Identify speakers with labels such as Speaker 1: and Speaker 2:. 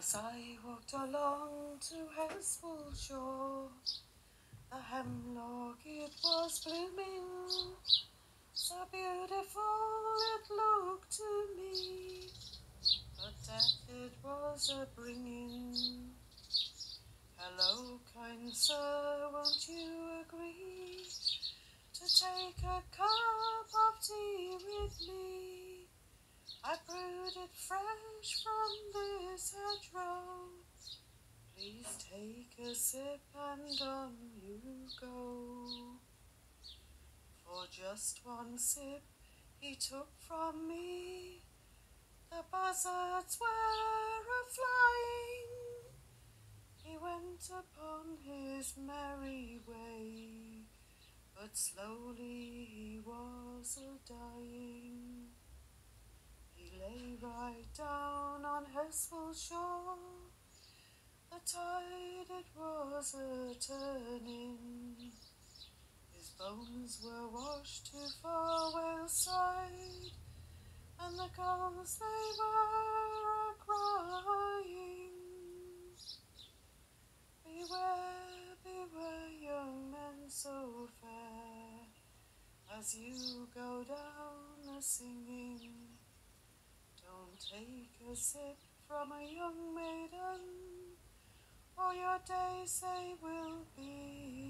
Speaker 1: As I walked along to Heswall Shore, the hemlock it was blooming, so beautiful it looked to me, but death it was a-bringing. Hello, kind sir, won't you agree to take a cup of tea with me? I brewed it fresh from this hedgerow. Please take a sip and on you go. For just one sip he took from me, the buzzards were a-flying. He went upon his merry way, but slowly he was a-dying. He lay right down on Heswall Shore, the tide it was a-turning. His bones were washed to far Wirral side, and the gulls they were a-crying. Beware, beware, young men so fair, as you go down a-singing. Don't take a sip from a young maiden, or your days they will be